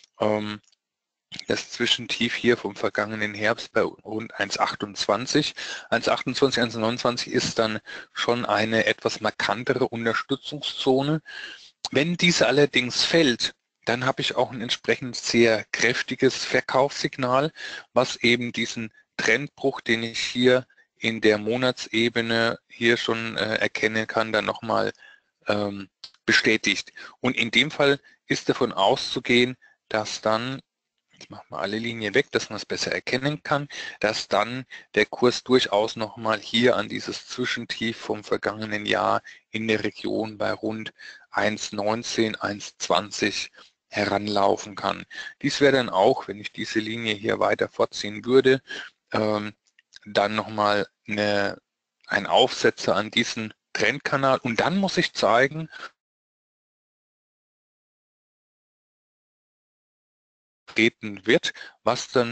das Zwischentief hier vom vergangenen Herbst bei rund 1,28. 1,28, 1,29 ist dann schon eine etwas markantere Unterstützungszone. Wenn diese allerdings fällt, dann habe ich auch ein entsprechend sehr kräftiges Verkaufssignal, was eben diesen Trendbruch, den ich hier in der Monatsebene hier schon erkennen kann, dann nochmal bestätigt. Und in dem Fall ist davon auszugehen, dass dann, ich mache mal alle Linien weg, dass man es besser erkennen kann, dass dann der Kurs durchaus nochmal hier an dieses Zwischentief vom vergangenen Jahr in der Region bei rund 1,19, 1,20 heranlaufen kann. Dies wäre dann auch, wenn ich diese Linie hier weiter vorziehen würde, dann nochmal ein Aufsetzer an diesen Trendkanal und dann muss ich zeigen, treten wird, was dann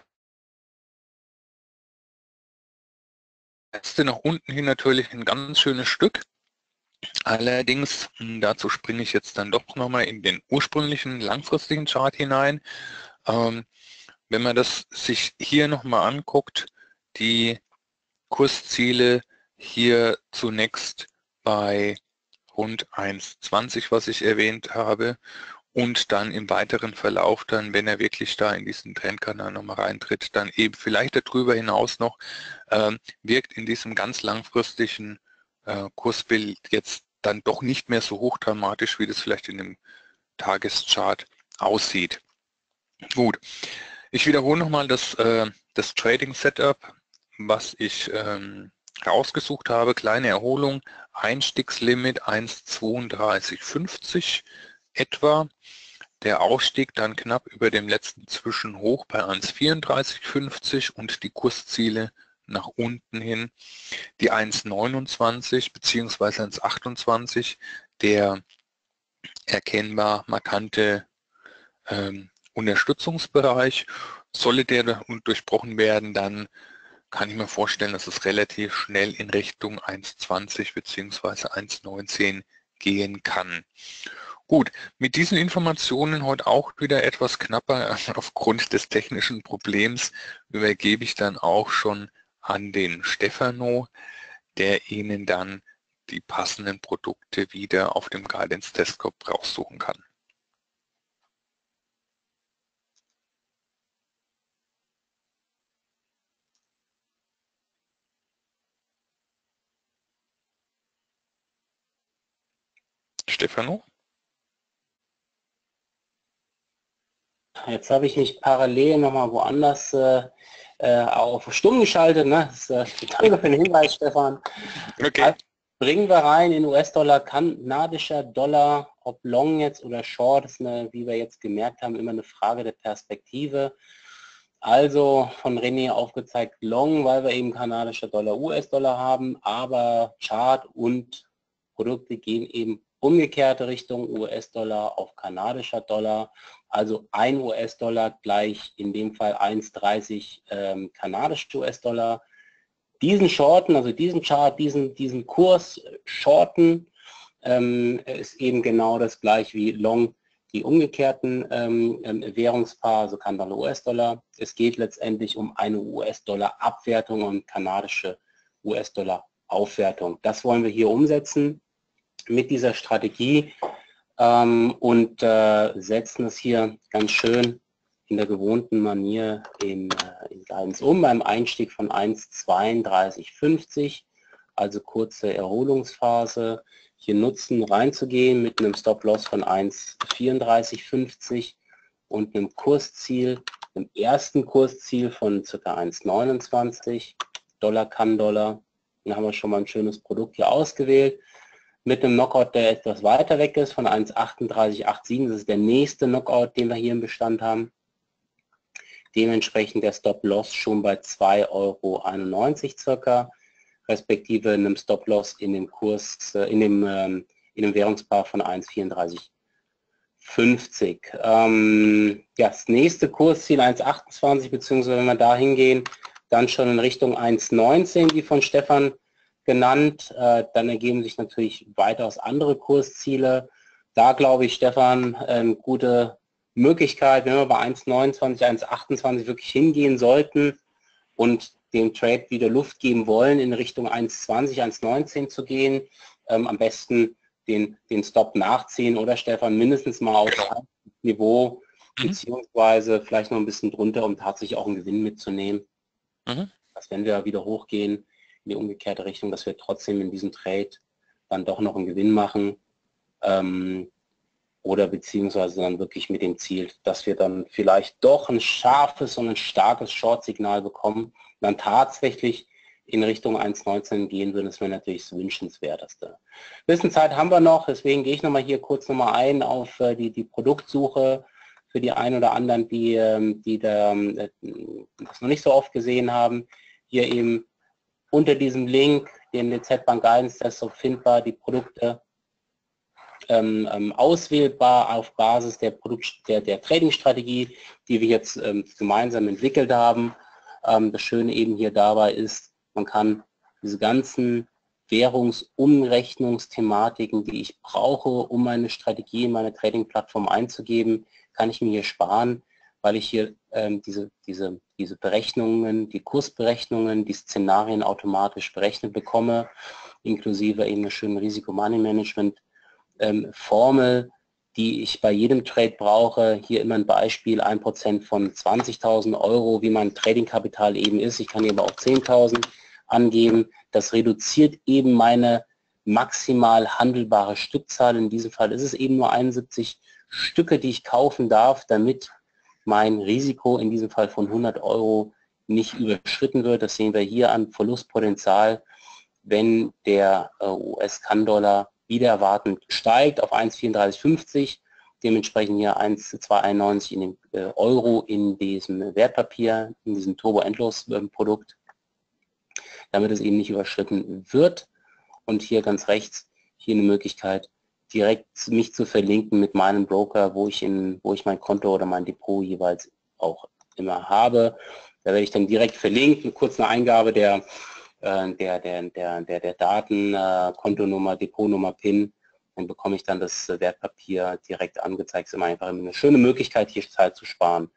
nach unten hin natürlich ein ganz schönes Stück. Allerdings, dazu springe ich jetzt dann doch nochmal in den ursprünglichen langfristigen Chart hinein. Wenn man das sich hier nochmal anguckt, die Kursziele hier zunächst bei rund 1,20, was ich erwähnt habe, und dann im weiteren Verlauf dann, wenn er wirklich da in diesen Trendkanal nochmal reintritt, dann eben vielleicht darüber hinaus noch, wirkt in diesem ganz langfristigen Kursbild jetzt dann doch nicht mehr so hochdramatisch, wie das vielleicht in dem Tageschart aussieht. Gut, ich wiederhole nochmal das Trading Setup, was ich rausgesucht habe. Kleine Erholung, Einstiegslimit 1,3250 etwa. Der Ausstieg dann knapp über dem letzten Zwischenhoch bei 1,3450 und die Kursziele nach unten hin die 1,29 bzw. 1,28, der erkennbar markante Unterstützungsbereich. Solle der durchbrochen werden, dann kann ich mir vorstellen, dass es relativ schnell in Richtung 1,20 bzw. 1,19 gehen kann. Gut, mit diesen Informationen heute auch wieder etwas knapper aufgrund des technischen Problems übergebe ich dann auch schon an den Stefano, der Ihnen dann die passenden Produkte wieder auf dem Guidance Desktop raussuchen kann. Stefano? Jetzt habe ich mich parallel nochmal woanders auf stumm geschaltet. Ne? Danke für den Hinweis, Stefan. Okay. bringen wir rein in US-Dollar, kanadischer Dollar, ob Long jetzt oder Short, ist eine, wie wir jetzt gemerkt haben, immer eine Frage der Perspektive. Also von René aufgezeigt Long, weil wir eben kanadischer Dollar, US-Dollar haben, aber Chart und Produkte gehen eben umgekehrte Richtung, US-Dollar auf kanadischer Dollar. Also 1 US-Dollar gleich in dem Fall 1,30 kanadische US-Dollar. Diesen Shorten, also diesen Chart, diesen Kurs Shorten, ist eben genau das gleiche wie Long, die umgekehrten Währungspaare, also Kanada US-Dollar. Es geht letztendlich um eine US-Dollar-Abwertung und kanadische US-Dollar-Aufwertung. Das wollen wir hier umsetzen mit dieser Strategie und setzen es hier ganz schön in der gewohnten Manier in Guidance um, beim Einstieg von 1,3250, also kurze Erholungsphase. Hier nutzen, reinzugehen mit einem Stop-Loss von 1,3450 und einem Kursziel, einem ersten Kursziel von ca. 1,29 Dollar kann Dollar. Dann haben wir schon mal ein schönes Produkt hier ausgewählt. Mit einem Knockout, der etwas weiter weg ist, von 1,3887. Das ist der nächste Knockout, den wir hier im Bestand haben. Dementsprechend der Stop-Loss schon bei 2,91 € circa, respektive einem Stop-Loss in dem Kurs, in dem Währungspaar von 1,3450. Ja, das nächste Kursziel 1,28, beziehungsweise wenn wir da hingehen, dann schon in Richtung 1,19, wie von Stefan genannt. Dann ergeben sich natürlich weitaus andere Kursziele. Da glaube ich, Stefan, gute Möglichkeit, wenn wir bei 1,29, 1,28 wirklich hingehen sollten und dem Trade wieder Luft geben wollen, in Richtung 1,20, 1,19 zu gehen, am besten den Stop nachziehen oder Stefan mindestens mal auf Niveau, beziehungsweise vielleicht noch ein bisschen drunter, um tatsächlich auch einen Gewinn mitzunehmen. Dass wenn wir wieder hochgehen in die umgekehrte Richtung, dass wir trotzdem in diesem Trade dann doch noch einen Gewinn machen. Oder beziehungsweise dann wirklich mit dem Ziel, dass wir dann vielleicht doch ein scharfes und ein starkes Short-Signal bekommen und dann tatsächlich in Richtung 1,19 gehen würden. Das wäre natürlich das Wünschenswerteste. Ein bisschen Zeit haben wir noch, deswegen gehe ich nochmal hier kurz nochmal ein auf die Produktsuche für die einen oder anderen, die das noch nicht so oft gesehen haben. Hier eben unter diesem Link, den DZ Bank Guidance Desktop findbar, die Produkte auswählbar auf Basis der Trading-Strategie, die wir jetzt gemeinsam entwickelt haben. Das Schöne eben hier dabei ist, man kann diese ganzen Währungsumrechnungsthematiken, die ich brauche, um meine Strategie in meine Trading-Plattform einzugeben, kann ich mir hier sparen, weil ich hier diese Berechnungen, die Kursberechnungen, die Szenarien automatisch berechnet bekomme, inklusive eben einer schönen Risiko-Money-Management Formel, die ich bei jedem Trade brauche. Hier immer ein Beispiel, 1% von 20.000 €, wie mein Trading-Kapital eben ist. Ich kann hier aber auch 10.000 angeben. Das reduziert eben meine maximal handelbare Stückzahl. In diesem Fall ist es eben nur 71 Stücke, die ich kaufen darf, damit mein Risiko in diesem Fall von 100 € nicht überschritten wird. Das sehen wir hier an Verlustpotenzial, wenn der US-Kann-Dollar wieder erwartend steigt auf 1,3450, dementsprechend hier 1,291 in dem Euro in diesem Wertpapier, in diesem Turbo-Endlos-Produkt, damit es eben nicht überschritten wird. Und hier ganz rechts, hier eine Möglichkeit, direkt mich zu verlinken mit meinem Broker, wo ich mein Konto oder mein Depot jeweils auch immer habe. Da werde ich dann direkt verlinkt, kurz eine Eingabe der Daten, Kontonummer, Depotnummer, PIN, dann bekomme ich dann das Wertpapier direkt angezeigt. Das ist immer einfach eine schöne Möglichkeit, hier Zeit zu sparen.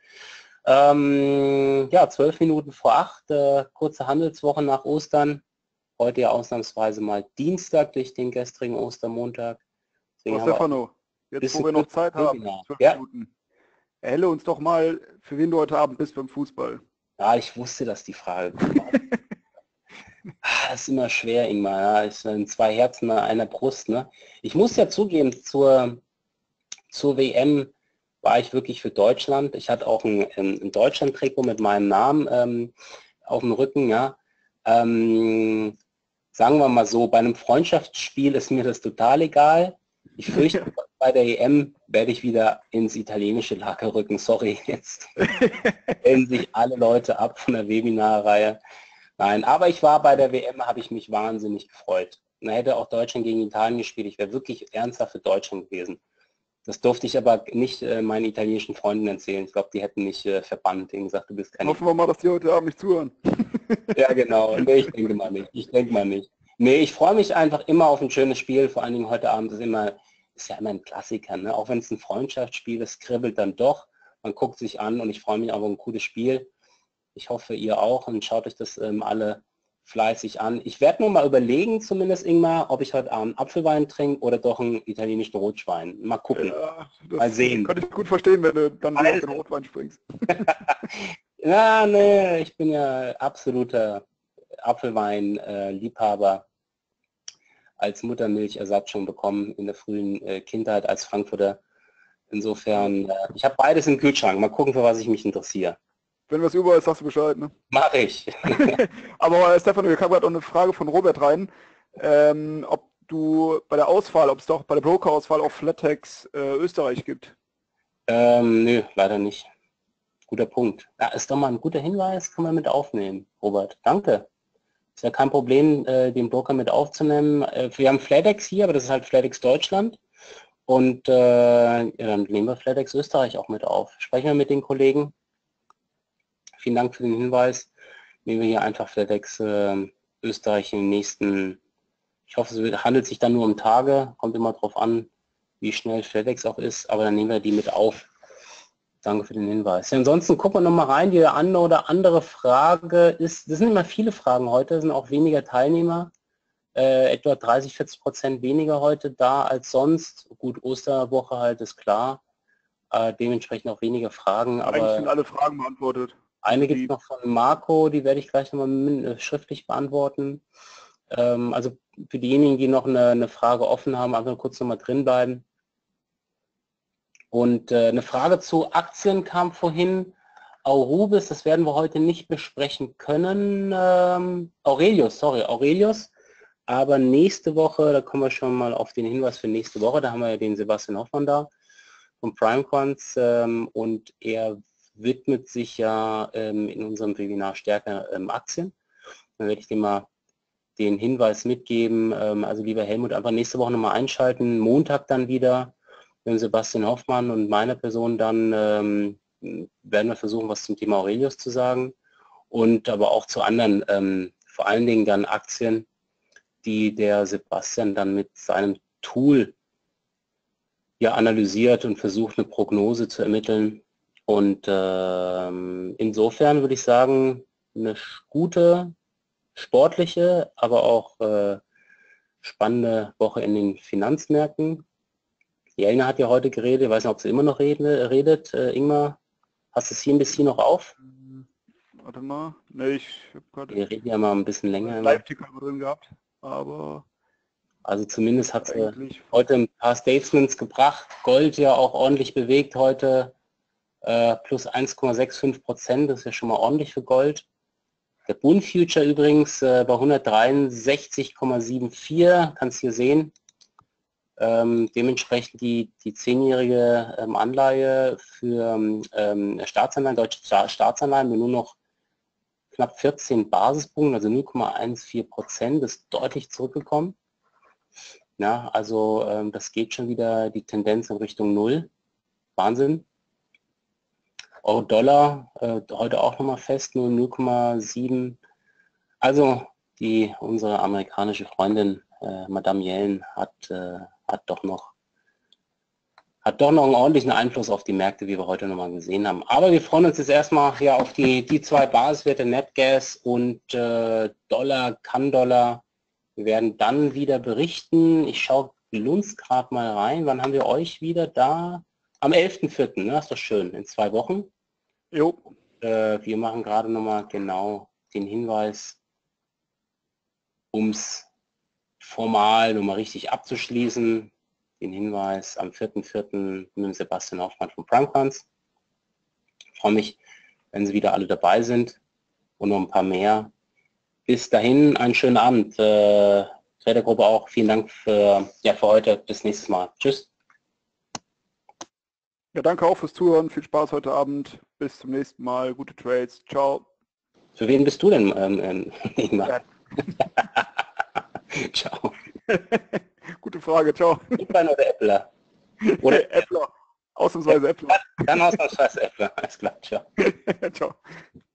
Ja, 12 Minuten vor 8, kurze Handelswoche nach Ostern. Heute ja ausnahmsweise mal Dienstag durch den gestrigen Ostermontag. Stefano, jetzt wo wir noch Zeit haben, 12 Minuten, erhelle uns doch mal, für wen du heute Abend bist beim Fußball. Ja, ich wusste, dass die Frage kommt. Das ist immer schwer, Ingmar. Ja. Es sind 2 Herzen an einer Brust. Ne? Ich muss ja zugeben, zur WM war ich wirklich für Deutschland. Ich hatte auch ein Deutschland-Trikot mit meinem Namen auf dem Rücken. Ja. sagen wir mal so, bei einem Freundschaftsspiel ist mir das total egal. Ich fürchte, bei der EM werde ich wieder ins italienische Lager rücken. Sorry, jetzt stellen sich alle Leute ab von der Webinarreihe. Nein, aber ich war bei der WM, habe ich mich wahnsinnig gefreut. Da hätte auch Deutschland gegen Italien gespielt. Ich wäre wirklich ernsthaft für Deutschland gewesen. Das durfte ich aber nicht meinen italienischen Freunden erzählen. Ich glaube, die hätten mich verbannt. Denen gesagt, du bist kein Hoffen wir mal, dass die heute Abend nicht zuhören. Ja, genau. Nee, ich denke mal nicht. Ich denke mal nicht. Nee, ich freue mich einfach immer auf ein schönes Spiel. Vor allen Dingen heute Abend ist ja immer ein Klassiker. Ne? Auch wenn es ein Freundschaftsspiel ist, kribbelt dann doch. Man guckt sich an und ich freue mich auf ein gutes Spiel. Ich hoffe, ihr auch und schaut euch das alle fleißig an. Ich werde nur mal überlegen, zumindest Ingmar, ob ich heute Abend Apfelwein trinke oder doch einen italienischen Rotwein. Mal gucken. Ja, mal sehen. Kann ich gut verstehen, wenn du dann auf den Rotwein springst. Ja, nee, ich bin ja absoluter Apfelwein-Liebhaber. Als Muttermilchersatz schon bekommen in der frühen Kindheit als Frankfurter. Insofern, ich habe beides im Kühlschrank. Mal gucken, für was ich mich interessiere. Wenn was über ist, sagst du Bescheid, ne? Mach ich. Aber Stefan, wir kam gerade auch eine Frage von Robert rein, ob du bei der Auswahl, ob es doch bei der Broker-Auswahl auch Flatex Österreich gibt. Nö, leider nicht. Guter Punkt. Ja, ist doch mal ein guter Hinweis, kann man mit aufnehmen, Robert. Danke. Ist ja kein Problem, den Broker mit aufzunehmen. Wir haben Flatex hier, aber das ist halt Flatex Deutschland. Und ja, dann nehmen wir Flatex Österreich auch mit auf. Sprechen wir mit den Kollegen. Vielen Dank für den Hinweis. Nehmen wir hier einfach Flatex Österreich in den nächsten, ich hoffe, es handelt sich dann nur um Tage, kommt immer darauf an, wie schnell Flatex auch ist, aber dann nehmen wir die mit auf. Danke für den Hinweis. Ja, ansonsten gucken wir nochmal rein, die eine oder andere Frage ist, das sind immer viele Fragen heute, es sind auch weniger Teilnehmer, etwa 30-40% weniger heute da als sonst. Gut, Osterwoche halt ist klar, dementsprechend auch weniger Fragen. Eigentlich Aber sind alle Fragen beantwortet. eine gibt es noch von Marco, die werde ich gleich nochmal schriftlich beantworten. Also für diejenigen, die noch eine Frage offen haben, einfach kurz nochmal drin bleiben. Und eine Frage zu Aktien kam vorhin. Aurubis, das werden wir heute nicht besprechen können. Aurelius. Aber nächste Woche, da kommen wir schon mal auf den Hinweis für nächste Woche, da haben wir ja den Sebastian Hoffmann da von PrimeQuants und er widmet sich ja in unserem Webinar stärker Aktien. Dann werde ich dem mal den Hinweis mitgeben. Also lieber Helmut, einfach nächste Woche nochmal einschalten. Montag dann wieder mit Sebastian Hoffmann und meiner Person dann werden wir versuchen, was zum Thema Aurelius zu sagen. Und aber auch zu anderen, vor allen Dingen dann Aktien, die der Sebastian dann mit seinem Tool ja analysiert und versucht, eine Prognose zu ermitteln. Und insofern würde ich sagen, eine gute, sportliche, aber auch spannende Woche in den Finanzmärkten. Jelena hat ja heute geredet, ich weiß nicht, ob sie immer noch redet. Ingmar, hast du es hier ein bisschen noch auf? Warte mal. Ne, ich habe gerade... Wir reden ja mal ein bisschen länger. Live-Ticker drin gehabt, aber... Also zumindest hat sie heute ein paar Statements gebracht. Gold ja auch ordentlich bewegt heute, plus 1,65%, das ist ja schon mal ordentlich für Gold. Der Bund Future übrigens bei 163,74, kannst du hier sehen. Dementsprechend die 10-jährige Anleihe für Staatsanleihen, deutsche Staatsanleihen, nur noch knapp 14 Basispunkte, also 0,14%, ist deutlich zurückgekommen. Ja, also das geht schon wieder die Tendenz in Richtung Null. Wahnsinn. Euro-Dollar heute auch nochmal fest, nur 0,7. Also unsere amerikanische Freundin Madame Yellen hat doch noch einen ordentlichen Einfluss auf die Märkte, wie wir heute nochmal gesehen haben. Aber wir freuen uns jetzt erstmal ja auf die zwei Basiswerte, Netgas und Dollar, Kann-Dollar. Wir werden dann wieder berichten. Ich schaue Lunz gerade mal rein. Wann haben wir euch wieder da? Am 11.04., ne? Das ist doch schön, in 2 Wochen. Jo. Wir machen gerade nochmal genau den Hinweis, um es formal nochmal richtig abzuschließen. Den Hinweis am 4.04. mit Sebastian Hoffmann von PrimeQuants. Ich freue mich, wenn Sie wieder alle dabei sind und noch ein paar mehr. bis dahin einen schönen Abend. Tradergruppe auch. Vielen Dank für heute. Bis nächstes Mal. Tschüss. Ja, danke auch fürs Zuhören. Viel Spaß heute Abend. Bis zum nächsten Mal. Gute Trades. Ciao. Für wen bist du denn, Ingmar? Ja. Ciao. Gute Frage. Ciao. Bitcoin oder Äppler? Oder Äppler. Ausnahmsweise Äppler. Dann ausnahmsweise Äppler. Alles klar. Ciao. Ciao.